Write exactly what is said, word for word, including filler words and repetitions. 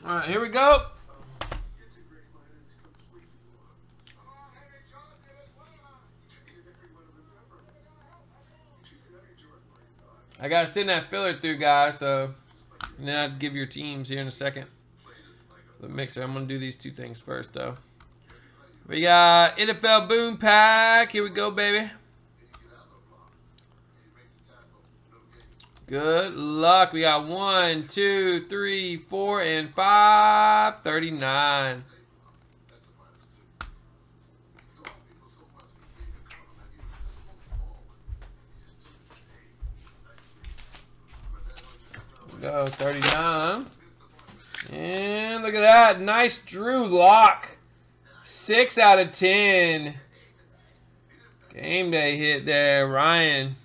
All right, here we go. I got to send that filler through, guys, so and then I'll give your teams here in a second. The mixer. I'm going to do these two things first, though. We got N F L Boom Pack. Here we go, baby. Good luck. We got one, two, three, four, and five. thirty-nine. Go thirty-nine. And look at that. Nice Drew Lock. six out of ten. Game day hit there, Ryan.